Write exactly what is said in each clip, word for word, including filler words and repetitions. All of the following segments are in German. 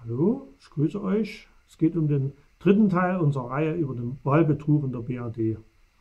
Hallo, ich grüße euch. Es geht um den dritten Teil unserer Reihe über den Wahlbetrug in der B R D.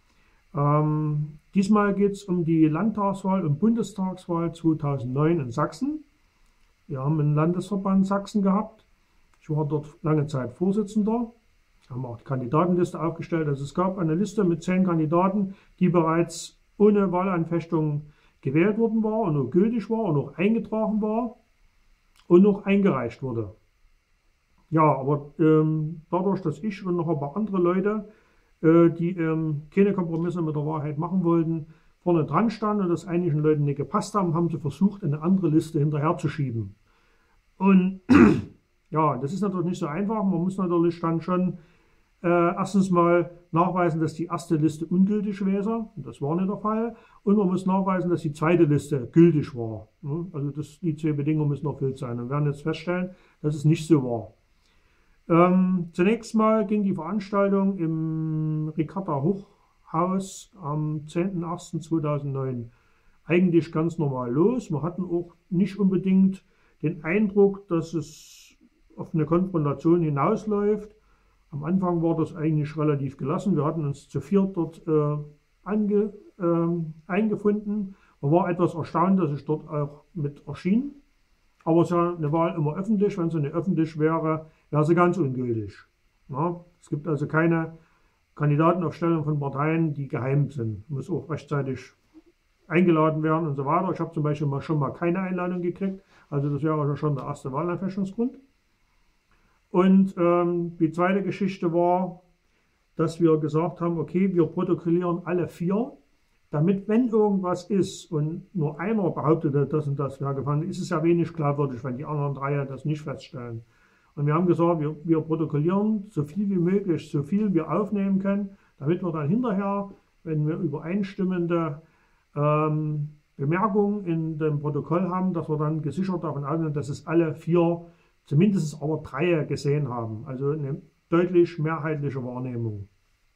Ähm, diesmal geht es um die Landtagswahl und Bundestagswahl zweitausendneun in Sachsen. Wir haben einen Landesverband Sachsen gehabt. Ich war dort lange Zeit Vorsitzender. Wir haben auch die Kandidatenliste aufgestellt. Also es gab eine Liste mit zehn Kandidaten, die bereits ohne Wahlanfechtung gewählt worden war und auch gültig war und auch eingetragen war und noch eingereicht wurde. Ja, aber ähm, dadurch, dass ich und noch ein paar andere Leute, äh, die ähm, keine Kompromisse mit der Wahrheit machen wollten, vorne dran standen und das einigen Leuten nicht gepasst haben, haben sie versucht, eine andere Liste hinterherzuschieben. Und ja, das ist natürlich nicht so einfach. Man muss natürlich dann schon äh, erstens mal nachweisen, dass die erste Liste ungültig wäre. Das war nicht der Fall. Und man muss nachweisen, dass die zweite Liste gültig war. Also das, die zwei Bedingungen müssen erfüllt sein. Und wir werden jetzt feststellen, dass es nicht so war. Ähm, zunächst mal ging die Veranstaltung im Ricarda-Hochhaus am zehnten ersten zweitausendneun eigentlich ganz normal los. Wir hatten auch nicht unbedingt den Eindruck, dass es auf eine Konfrontation hinausläuft. Am Anfang war das eigentlich relativ gelassen. Wir hatten uns zu viert dort äh, ange, äh, eingefunden. Man war etwas erstaunt, dass ich dort auch mit erschien. Aber es ist ja eine Wahl immer öffentlich. Wenn sie nicht öffentlich wäre, wäre sie ganz ungültig. Ja, es gibt also keine Kandidatenaufstellung von Parteien, die geheim sind. Muss auch rechtzeitig eingeladen werden und so weiter. Ich habe zum Beispiel mal schon mal keine Einladung gekriegt. Also das wäre schon der erste Wahlanfechtungsgrund. Und ähm, die zweite Geschichte war, dass wir gesagt haben, okay, wir protokollieren alle vier, damit, wenn irgendwas ist und nur einer behauptet, das und das wäre gefallen, ist es ja wenig glaubwürdig, wenn die anderen drei das nicht feststellen. Und wir haben gesagt, wir, wir protokollieren so viel wie möglich, so viel wir aufnehmen können, damit wir dann hinterher, wenn wir übereinstimmende ähm, Bemerkungen in dem Protokoll haben, dass wir dann gesichert davon ausgehen, dass es alle vier, zumindest aber drei gesehen haben. Also eine deutlich mehrheitliche Wahrnehmung.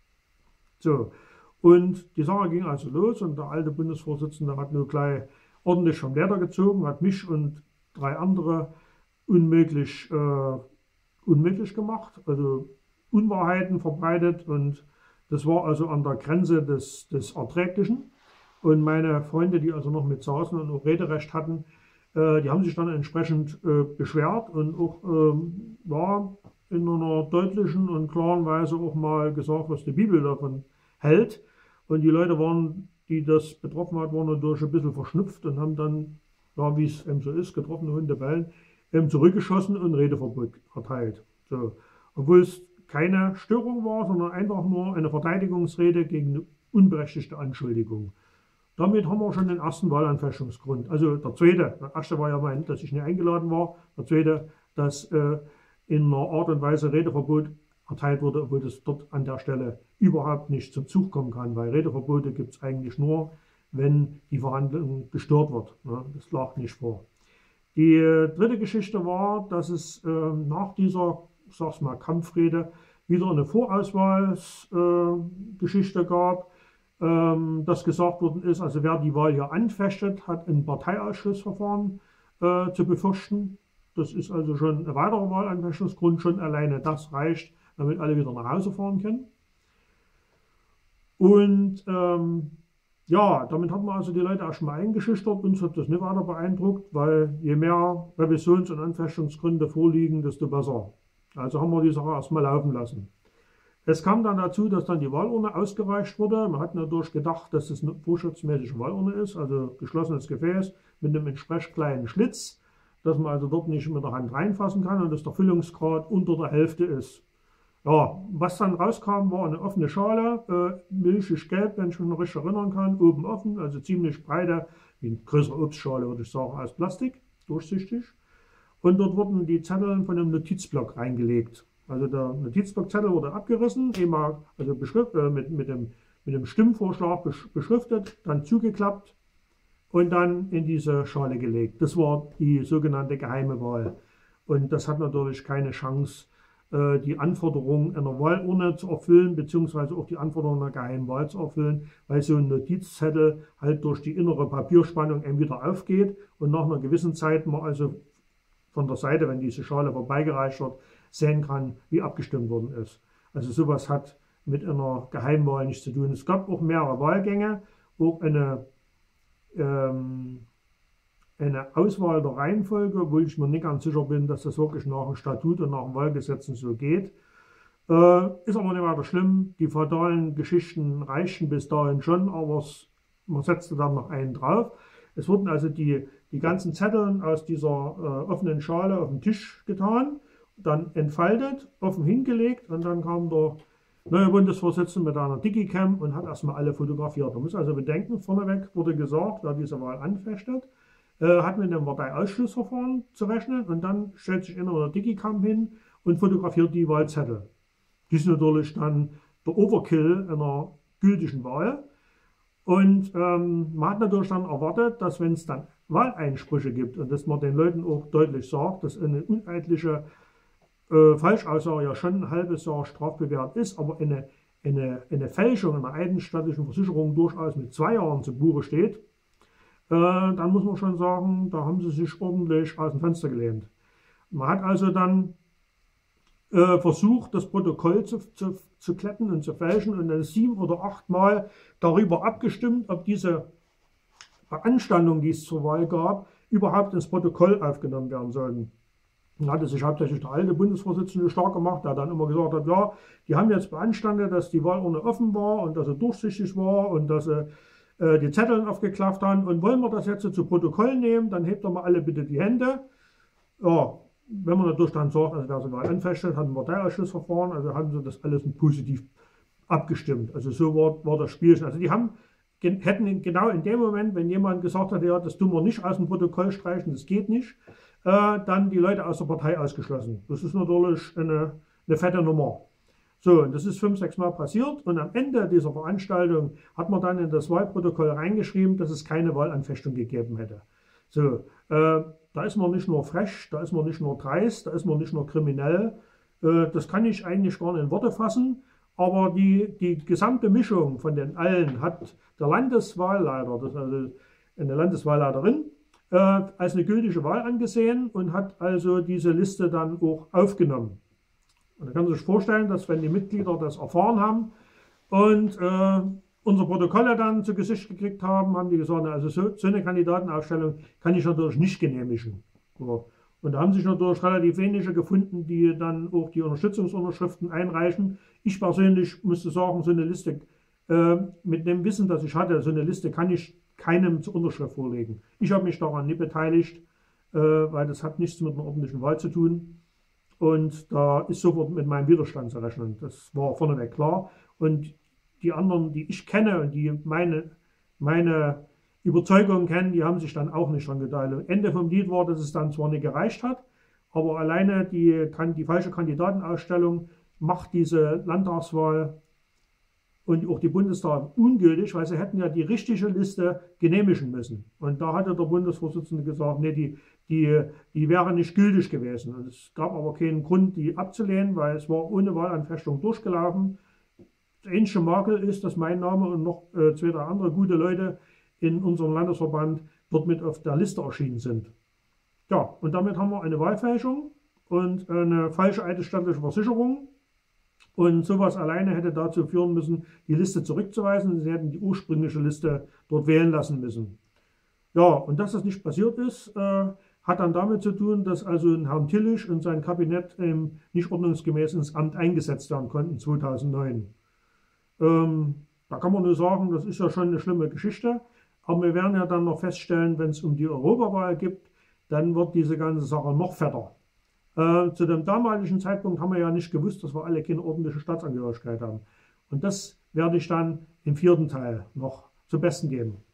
So. Und die Sache ging also los und der alte Bundesvorsitzende hat nur gleich ordentlich vom Leder gezogen, hat mich und drei andere unmöglich, äh, unmöglich gemacht, also Unwahrheiten verbreitet und das war also an der Grenze des, des Erträglichen. Und meine Freunde, die also noch mit saßen und auch Rederecht hatten, äh, die haben sich dann entsprechend äh, beschwert und auch ähm, ja, in einer deutlichen und klaren Weise auch mal gesagt, was die Bibel davon hält. Und die Leute waren, die das betroffen hat, waren natürlich ein bisschen verschnupft und haben dann, ja, wie es eben so ist, getroffene Hunde bellen, eben zurückgeschossen und Redeverbot erteilt. So. Obwohl es keine Störung war, sondern einfach nur eine Verteidigungsrede gegen eine unberechtigte Anschuldigung. Damit haben wir schon den ersten Wahlanfechtungsgrund. Also der zweite, der erste war ja mein, dass ich nicht eingeladen war, der zweite, dass äh, in einer Art und Weise Redeverbot erteilt wurde, obwohl das dort an der Stelle überhaupt nicht zum Zug kommen kann, weil Redeverbote gibt es eigentlich nur, wenn die Verhandlung gestört wird. Das lag nicht vor. Die dritte Geschichte war, dass es äh, nach dieser, ich sag's mal, Kampfrede wieder eine Vorauswahlsgeschichte äh, gab, ähm, dass gesagt worden ist, also wer die Wahl hier anfechtet, hat ein Parteiausschussverfahren äh, zu befürchten. Das ist also schon ein weiterer Wahlanfechtungsgrund, schon alleine das reicht, damit alle wieder nach Hause fahren können. Und ähm, ja, damit hat man also die Leute erstmal eingeschüchtert. Uns hat das nicht weiter beeindruckt, weil je mehr Revisions- und Anfechtungsgründe vorliegen, desto besser. Also haben wir die Sache erstmal laufen lassen. Es kam dann dazu, dass dann die Wahlurne ausgereicht wurde. Man hat natürlich gedacht, dass es eine vorschriftsmäßige Wahlurne ist, also geschlossenes Gefäß mit einem entsprechend kleinen Schlitz, dass man also dort nicht mit der Hand reinfassen kann und dass der Füllungsgrad unter der Hälfte ist. Ja, was dann rauskam, war eine offene Schale, äh, milchig gelb, wenn ich mich noch richtig erinnern kann, oben offen, also ziemlich breite, wie eine größere Obstschale, würde ich sagen, aus Plastik, durchsichtig. Und dort wurden die Zettel von einem Notizblock reingelegt. Also der Notizblockzettel wurde abgerissen, einmal also beschrift, äh, mit, mit, dem, mit dem Stimmvorschlag beschriftet, dann zugeklappt und dann in diese Schale gelegt. Das war die sogenannte geheime Wahl. Und das hat natürlich keine Chance, die Anforderungen einer Wahlurne zu erfüllen, beziehungsweise auch die Anforderungen einer geheimen Wahl zu erfüllen, weil so ein Notizzettel halt durch die innere Papierspannung eben wieder aufgeht und nach einer gewissen Zeit man also von der Seite, wenn diese Schale vorbeigereicht wird, sehen kann, wie abgestimmt worden ist. Also sowas hat mit einer Geheimwahl nichts zu tun. Es gab auch mehrere Wahlgänge, auch eine, ähm, eine Auswahl der Reihenfolge, wo ich mir nicht ganz sicher bin, dass das wirklich nach dem Statut und nach den Wahlgesetzen so geht. Äh, ist aber nicht weiter schlimm. Die feudalen Geschichten reichten bis dahin schon, aber es, man setzte dann noch einen drauf. Es wurden also die, die ganzen Zettel aus dieser äh, offenen Schale auf den Tisch getan, dann entfaltet, offen hingelegt und dann kam der neue Bundesvorsitzende mit einer Digicam und hat erstmal alle fotografiert. Man muss also bedenken, vorneweg wurde gesagt, wer diese Wahl anfechtet, äh, hat mit einem Parteiausschlussverfahren zu rechnen und dann stellt sich einer der Digicam hin und fotografiert die Wahlzettel. Dies ist natürlich dann der Overkill einer gültigen Wahl. Und ähm, man hat natürlich dann erwartet, dass wenn es dann Wahleinsprüche gibt und dass man den Leuten auch deutlich sagt, dass eine uneidliche äh, Falschaussage ja schon ein halbes Jahr strafbewehrt ist, aber eine, eine, eine Fälschung einer eidesstattlichen Versicherung durchaus mit zwei Jahren zu Buche steht, äh, dann muss man schon sagen, da haben sie sich ordentlich aus dem Fenster gelehnt. Man hat also dann äh, versucht, das Protokoll zu, zu, zu kletten und zu fälschen und dann sieben oder acht Mal darüber abgestimmt, ob diese Veranstaltungen, die es zur Wahl gab, überhaupt ins Protokoll aufgenommen werden sollten. Dann hatte sich hauptsächlich der alte Bundesvorsitzende stark gemacht, der dann immer gesagt hat, ja, die haben jetzt beanstandet, dass die Wahlurne offen war und dass sie durchsichtig war und dass sie äh, die Zettel aufgeklafft haben. Und wollen wir das jetzt so zu Protokoll nehmen, dann hebt doch mal alle bitte die Hände. Ja, wenn man natürlich dann sagt, also wer sie Wahl anfechtet, hat ein Parteiausschlussverfahren, also haben sie das alles positiv abgestimmt. Also so war, war das Spielchen. Also die haben, hätten genau in dem Moment, wenn jemand gesagt hat, ja, das tun wir nicht aus dem Protokoll streichen, das geht nicht, äh, dann die Leute aus der Partei ausgeschlossen. Das ist natürlich eine, eine fette Nummer. So, und das ist fünf, sechs Mal passiert und am Ende dieser Veranstaltung hat man dann in das Wahlprotokoll reingeschrieben, dass es keine Wahlanfechtung gegeben hätte. So, äh, da ist man nicht nur frech, da ist man nicht nur dreist, da ist man nicht nur kriminell. Äh, das kann ich eigentlich gar nicht in Worte fassen. Aber die, die gesamte Mischung von den allen hat der Landeswahlleiter, das ist also eine Landeswahlleiterin, äh, als eine gültige Wahl angesehen und hat also diese Liste dann auch aufgenommen. Und da kann man sich vorstellen, dass wenn die Mitglieder das erfahren haben und äh, unsere Protokolle dann zu Gesicht gekriegt haben, haben die gesagt, also so, so eine Kandidatenaufstellung kann ich natürlich nicht genehmigen. Ja. Und da haben sich natürlich relativ wenige gefunden, die dann auch die Unterstützungsunterschriften einreichen. Ich persönlich müsste sagen, so eine Liste, äh, mit dem Wissen, das ich hatte, so eine Liste kann ich keinem zur Unterschrift vorlegen. Ich habe mich daran nicht beteiligt, äh, weil das hat nichts mit einer ordentlichen Wahl zu tun. Und da ist sofort mit meinem Widerstand zu rechnen. Das war vorneweg klar. Und die anderen, die ich kenne und die meine, meine Überzeugungen kennen, die haben sich dann auch nicht dran beteiligt. Ende vom Lied war, dass es dann zwar nicht gereicht hat, aber alleine die, die falsche Kandidatenausstellung macht diese Landtagswahl und auch die Bundestag ungültig, weil sie hätten ja die richtige Liste genehmigen müssen. Und da hatte der Bundesvorsitzende gesagt, nee, die, die, die wäre nicht gültig gewesen. Und es gab aber keinen Grund, die abzulehnen, weil es war ohne Wahlanfechtung durchgelaufen. Der einzige Makel ist, dass mein Name und noch äh, zwei, drei andere gute Leute in unserem Landesverband dort mit auf der Liste erschienen sind. Ja, und damit haben wir eine Wahlfälschung und eine falsche eidesstattliche Versicherung. Und sowas alleine hätte dazu führen müssen, die Liste zurückzuweisen. Sie hätten die ursprüngliche Liste dort wählen lassen müssen. Ja, und dass das nicht passiert ist, äh, hat dann damit zu tun, dass also Herrn Tillich und sein Kabinett ähm, nicht ordnungsgemäß ins Amt eingesetzt werden konnten zweitausendneun. Ähm, da kann man nur sagen, das ist ja schon eine schlimme Geschichte. Aber wir werden ja dann noch feststellen, wenn es um die Europawahl geht, dann wird diese ganze Sache noch fetter. Äh, zu dem damaligen Zeitpunkt haben wir ja nicht gewusst, dass wir alle keine ordentliche Staatsangehörigkeit haben. Und das werde ich dann im vierten Teil noch zum Besten geben.